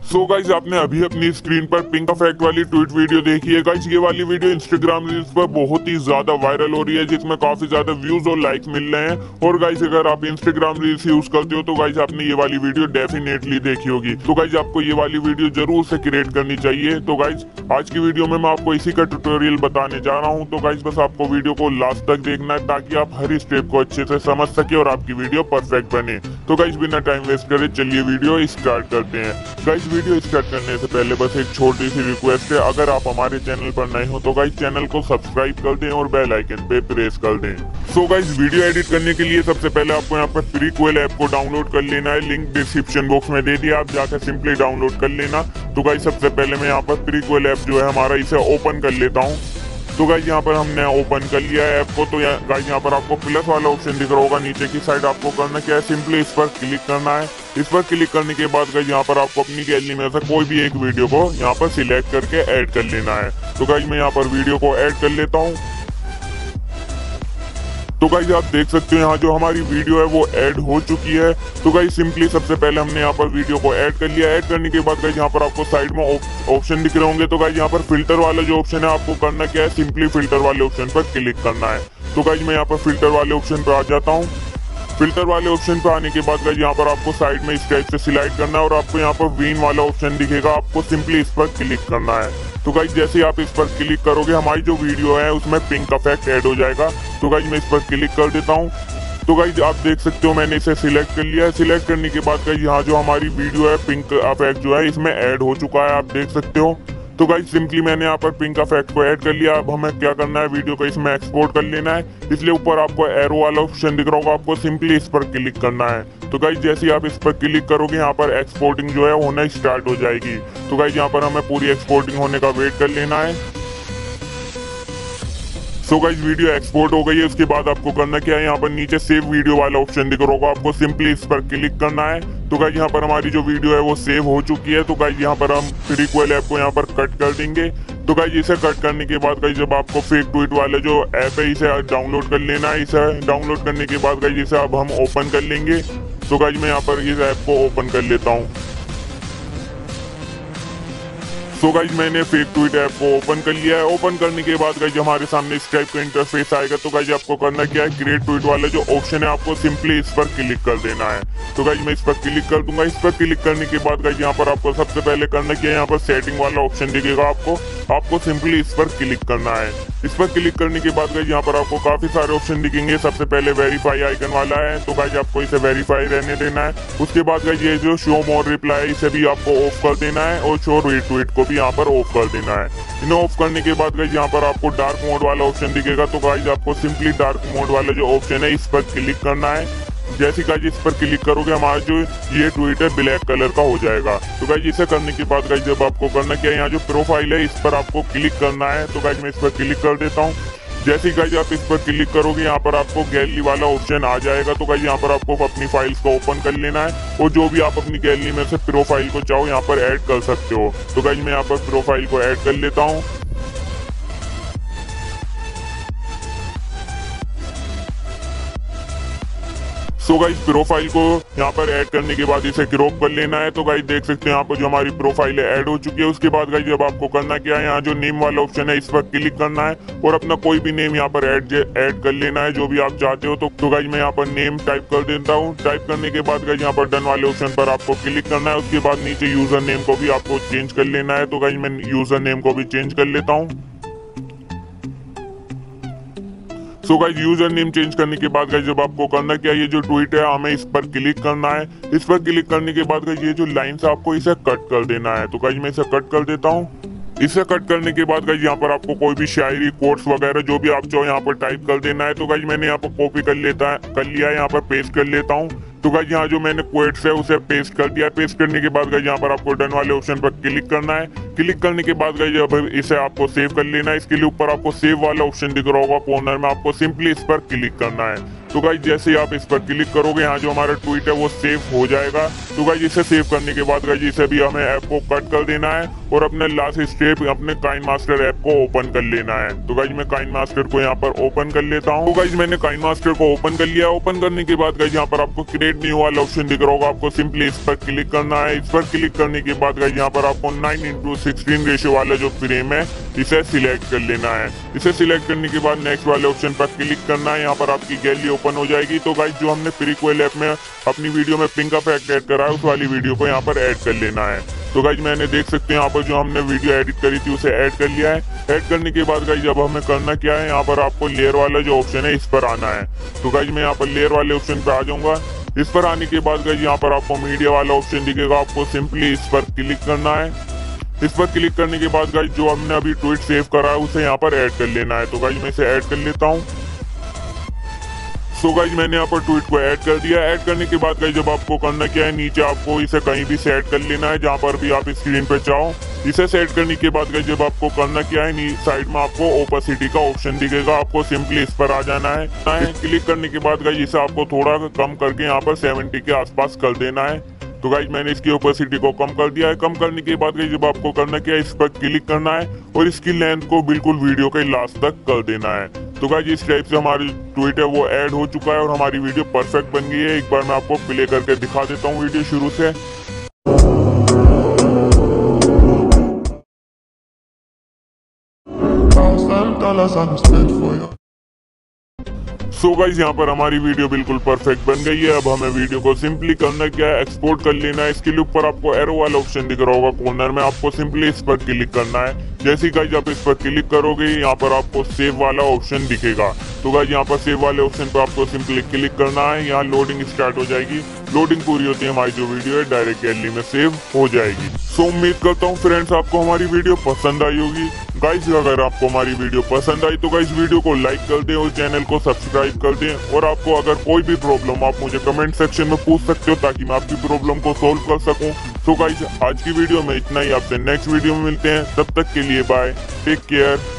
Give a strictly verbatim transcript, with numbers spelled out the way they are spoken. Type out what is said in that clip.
So guys आपने अभी अपनी स्क्रीन पर पिंक इफेक्ट वाली ट्वीट वीडियो देखी है। गाइज ये वाली वीडियो इंस्टाग्राम रील्स पर बहुत ही ज्यादा वायरल हो रही है, जिसमें काफी ज्यादा व्यूज और लाइक्स मिल रहे हैं। और गाइज अगर आप इंस्टाग्राम रील्स यूज करते हो तो गाइज आपने ये वाली वीडियो डेफिनेटली देखी होगी। तो गाइज आपको ये वाली वीडियो जरूर से क्रिएट करनी चाहिए। तो गाइज आज की वीडियो में मैं आपको इसी का ट्यूटोरियल बताने जा रहा हूँ। तो गाइज बस आपको वीडियो को लास्ट तक देखना है ताकि आप हर स्टेप को अच्छे से समझ सके और आपकी वीडियो परफेक्ट बने। तो गाइज बिना टाइम वेस्ट करे चलिए वीडियो स्टार्ट करते हैं। गाइज वीडियो स्टार्ट करने से पहले बस एक छोटी सी रिक्वेस्ट है, अगर आप हमारे चैनल पर नए हो तो गाइज चैनल को सब्सक्राइब कर दें और बेल आइकन पे प्रेस कर दें। सो गाइज वीडियो एडिट करने के लिए सबसे पहले आपको यहाँ पर प्रीक्वेल ऐप को डाउनलोड कर लेना है। लिंक डिस्क्रिप्शन बॉक्स में दे दिया, आप जाकर सिंपली डाउनलोड कर लेना। तो गाइज सबसे पहले मैं यहाँ पर प्रीक्वेल ऐप जो है हमारा, इसे ओपन कर लेता हूँ। तो गाइज यहाँ पर हमने ओपन कर लिया है ऐप को। तो गाइज यहाँ पर आपको प्लस वाला ऑप्शन दिख रहा होगा नीचे की साइड, आपको करना क्या है, सिंपली इस पर क्लिक करना है। इस पर क्लिक करने के बाद गाइज यहाँ पर आपको अपनी गैलरी में से कोई भी एक वीडियो को यहाँ पर सिलेक्ट करके ऐड कर लेना है। तो गाइज मैं यहाँ पर वीडियो को ऐड कर लेता हूँ। तो गाइज आप देख सकते हो यहाँ जो हमारी वीडियो है वो ऐड हो चुकी है। तो गाइज सिंपली सबसे पहले हमने यहाँ पर वीडियो को ऐड कर लिया। ऐड करने के बाद गाइज यहाँ पर आपको साइड में ऑप्शन दिख रहे होंगे। तो गाइज यहाँ पर फिल्टर वाला जो ऑप्शन है, आपको करना क्या है, सिंपली फिल्टर वाले ऑप्शन पर क्लिक करना है। तो गाइज मैं यहाँ पर फिल्टर वाले ऑप्शन पर आ जाता हूँ। फिल्टर वाले ऑप्शन पर आने के बाद गाइज यहाँ पर आपको साइड में इस टाइप से सिलेक्ट करना है और आपको यहाँ पर वीन वाला ऑप्शन दिखेगा, आपको सिंपली इस पर क्लिक करना है। तो गाइज जैसे आप इस पर क्लिक करोगे हमारी जो वीडियो है उसमें पिंक इफेक्ट ऐड हो जाएगा। तो गाइज मैं इस पर क्लिक कर देता हूँ। तो गाइज आप देख सकते हो मैंने इसे सिलेक्ट कर लिया है। सिलेक्ट करने के बाद गाइज यहाँ जो हमारी वीडियो है पिंक इफेक्ट जो है इसमें ऐड हो चुका है, आप देख सकते हो। तो गाइज सिंपली मैंने यहाँ पर पिंक इफेक्ट को ऐड कर लिया। अब हमें क्या करना है, वीडियो को इसमें एक्सपोर्ट कर लेना है। इसलिए ऊपर आपको एरो वाला ऑप्शन दिख रहा होगा, आपको सिंपली इस पर क्लिक करना है। तो गाइज जैसे ही आप इस पर क्लिक करोगे यहाँ पर एक्सपोर्टिंग जो है होना स्टार्ट हो जाएगी। तो गाइज यहाँ पर हमें पूरी एक्सपोर्टिंग होने का वेट कर लेना है। सो गाइज वीडियो एक्सपोर्ट हो गई है। उसके बाद आपको करना क्या है, यहाँ पर नीचे सेव वीडियो वाला ऑप्शन दिख रहा होगा, आपको सिंपली इस पर क्लिक करना है। तो गाइज यहाँ पर हमारी जो वीडियो है वो सेव हो चुकी है। तो गाइज यहाँ पर हम प्रीक्वेल ऐप को यहाँ पर कट कर देंगे। तो गाइज इसे कट करने के बाद गाइज जब आपको फेक ट्वीट वाले जो ऐप है इसे डाउनलोड कर लेना है। इसे डाउनलोड करने के बाद गाइज इसे अब हम ओपन कर लेंगे। तो गाइज मैं यहाँ पर इस ऐप को ओपन कर लेता हूँ। सो गाइज मैंने फेक ट्वीट ऐप को ओपन कर लिया है। ओपन करने के बाद गाइज हमारे सामने इस टाइप का इंटरफेस आएगा। तो गाइज आपको करना क्या है, क्रिएट ट्वीट वाला जो ऑप्शन है आपको सिंपली इस पर क्लिक कर देना है। तो गाइज मैं इस पर क्लिक कर दूंगा। इस पर क्लिक करने के बाद गाइज यहाँ पर आपको सबसे पहले करना क्या है, यहाँ पर सेटिंग वाला ऑप्शन दिखेगा, आपको आपको सिंपली इस पर क्लिक करना है। इस पर क्लिक करने के बाद गाइज यहाँ पर आपको काफी सारे ऑप्शन दिखेंगे। सबसे पहले वेरीफाई आइकन वाला है, तो गाइज आपको इसे वेरीफाई रहने देना है। उसके बाद गाइज ये जो शो मोर रिप्लाई इसे भी आपको ऑफ कर देना है और शो रीट्वीट को भी यहाँ पर ऑफ कर देना है। इन्हें ऑफ करने के बाद गाइज यहाँ पर आपको डार्क मोड वाला ऑप्शन दिखेगा। तो गाइज आपको सिंपली डार्क मोड वाला जो ऑप्शन है इस पर क्लिक करना है। जैसे गाइज इस पर क्लिक करोगे हमारा जो ये ट्वीट है ब्लैक कलर का हो जाएगा। तो गाइज इसे करने के बाद गाइज जब आपको करना क्या है, यहाँ जो प्रोफाइल है इस पर आपको क्लिक करना है। तो गाइज मैं इस पर क्लिक कर देता हूँ। जैसे गाइज आप इस पर क्लिक करोगे यहाँ पर आपको गैलरी वाला ऑप्शन आ जाएगा। तो गाइज यहाँ पर आपको अपनी फाइल्स को ओपन कर लेना है और जो भी आप अपनी गैलरी में से प्रोफाइल को चाहो यहाँ पर ऐड कर सकते हो। तो गाइज मैं यहाँ पर प्रोफाइल को ऐड कर लेता हूँ। सो गाइज प्रोफाइल को यहाँ पर ऐड करने के बाद इसे क्रॉप कर लेना है। तो गाइज देख सकते हैं यहाँ पर जो हमारी प्रोफाइल है ऐड हो चुकी है। उसके बाद गाइज जब आपको करना क्या है, यहाँ जो नेम वाला ऑप्शन है इस पर क्लिक करना है और अपना कोई भी नेम यहाँ पर ऐड ऐड कर लेना है जो भी आप चाहते हो। तो, तो गाइज मैं यहाँ पर नेम टाइप कर देता हूँ। टाइप करने के बाद गाइज यहाँ पर डन वाले ऑप्शन पर आपको क्लिक करना है। उसके बाद नीचे यूजर नेम को भी आपको चेंज कर लेना है। तो गाइज मैं यूजर नेम को भी चेंज कर लेता हूँ। So guys user name change करने के बाद गाइज जब आपको करना क्या है, ये जो ट्वीट है हमें इस पर क्लिक करना है। इस पर क्लिक करने के बाद गाइज ये जो लाइन्स है आपको इसे कट कर देना है। तो गाइज मैं इसे कट कर देता हूँ। इसे कट करने के बाद गाइज यहाँ पर आपको कोई भी शायरी, कोट्स वगैरह जो भी आप चाहो यहाँ पर टाइप कर देना है। तो गाइज मैंने यहाँ पर कॉपी कर लेता है कर लिया है, यहाँ पर पेस्ट कर लेता हूँ। तो गाइज यहाँ जो मैंने कोट्स है उसे पेस्ट कर दिया। पेस्ट करने के बाद गाइज यहाँ पर आपको डन वाले ऑप्शन पर क्लिक करना है। क्लिक करने के बाद गाइज अब इसे आपको सेव कर लेना है। इसके लिए ऊपर आपको सेव वाला ऑप्शन दिख रहा होगा कॉर्नर में, आपको सिंपली इस पर क्लिक करना है। तो गाइज जैसे ही आप इस पर क्लिक करोगे यहाँ जो हमारा ट्वीट है वो सेव हो जाएगा। तो गाइज इसे सेव करने के बाद गाइज इसे भी हमें ऐप को कट कर देना है और अपने लास्ट स्टेप अपने काइन मास्टर ऐप को ओपन कर लेना है। तो गाइज मैं काइन मास्टर को यहाँ पर ओपन कर लेता हूँ। गाइज मैंने काइन मास्टर को ओपन कर लिया। ओपन करने के बाद गाइज यहाँ पर आपको क्रिएट न्यू वाला ऑप्शन दिख रहा होगा, आपको सिंपली इस पर क्लिक करना है। इस पर क्लिक करने के बाद गाइज यहाँ पर आपको नाइन इंटू सिक्सटीन रेशियो वाला जो फ्रेम है इसे सिलेक्ट कर लेना है। इसे सिलेक्ट करने के बाद नेक्स्ट वाले ऑप्शन पर क्लिक करना है। यहाँ पर आपकी गैलरी ओपन हो जाएगी। तो गाइज जो हमने प्रीक्वेल ऐप में अपनी वीडियो में पिंक इफेक्ट ऐड करा है उस वाली वीडियो को यहाँ पर ऐड कर लेना है। तो गाइज मैंने देख सकते हैं यहाँ पर जो हमने वीडियो एडिट करी थी उसे ऐड कर लिया है। ऐड करने के बाद गाइज अब हमें करना क्या है, यहाँ पर आपको लेयर वाला जो ऑप्शन है इस पर आना है। तो गाइज मैं यहाँ पर लेयर वाले ऑप्शन पे आ जाऊंगा। इस पर आने के बाद गाइज यहाँ पर आपको मीडिया वाला ऑप्शन दिखेगा, आपको सिंपली इस पर क्लिक करना है। इस पर क्लिक करने के बाद गाइज जो हमने अभी ट्वीट सेव करा है उसे यहाँ पर ऐड कर लेना है। तो गाइज मैं इसे ऐड कर लेता हूँ। सो गाइज मैंने यहाँ पर ट्वीट को ऐड कर दिया। ऐड करने के बाद गाइज जब आपको करना क्या है, नीचे आपको इसे कहीं भी सेट कर लेना है जहाँ पर भी आप स्क्रीन पे चाहो। इसे सेट करने के बाद गाइज जब आपको करना क्या है, साइड में आपको ओपेसिटी का ऑप्शन दिखेगा, आपको सिंपली इस पर आ जाना है। क्लिक करने के बाद गाइज इसे आपको थोड़ा कम करके यहाँ पर सेवेंटी के आसपास कर देना है। तो गाइज मैंने इसकी ओपेसिटी को कम कर दिया है। कम करने के बाद गाइज जब आपको करना क्या है, इस पर क्लिक करना है और इसकी लेंथ को बिल्कुल वीडियो के लास्ट तक कर देना है। तो गाइज इस टाइप से हमारी ट्वीट है वो ऐड हो चुका है और हमारी वीडियो परफेक्ट बन गई है। एक बार मैं आपको प्ले करके दिखा देता हूँ वीडियो शुरू से। सो गाइज यहाँ पर हमारी वीडियो बिल्कुल परफेक्ट बन गई है। अब हमें वीडियो को सिंपली करना क्या है, एक्सपोर्ट कर लेना है। इसके लिए ऊपर आपको एरो वाला ऑप्शन दिख रहा होगा कॉर्नर में, आपको सिंपली इस पर क्लिक करना है। जैसे गाइज आप इस पर क्लिक करोगे यहाँ पर आपको सेव वाला ऑप्शन दिखेगा। तो गाइज यहाँ पर सेव वाले ऑप्शन पर आपको सिंपली क्लिक करना है। यहाँ लोडिंग स्टार्ट हो जाएगी। लोडिंग पूरी होती है, हमारी जो वीडियो है डायरेक्ट गैलरी में सेव हो जाएगी। सो उम्मीद करता हूँ फ्रेंड्स आपको हमारी वीडियो पसंद आई होगी। गाइज अगर आपको हमारी वीडियो पसंद आई तो गाइज वीडियो को लाइक कर दें और चैनल को सब्सक्राइब कर दें। और आपको अगर कोई भी प्रॉब्लम आप मुझे कमेंट सेक्शन में पूछ सकते हो ताकि मैं आपकी प्रॉब्लम को सोल्व कर सकूं। तो गाइज आज की वीडियो में इतना ही, आपसे नेक्स्ट वीडियो में मिलते हैं। तब तक के लिए बाय, टेक केयर।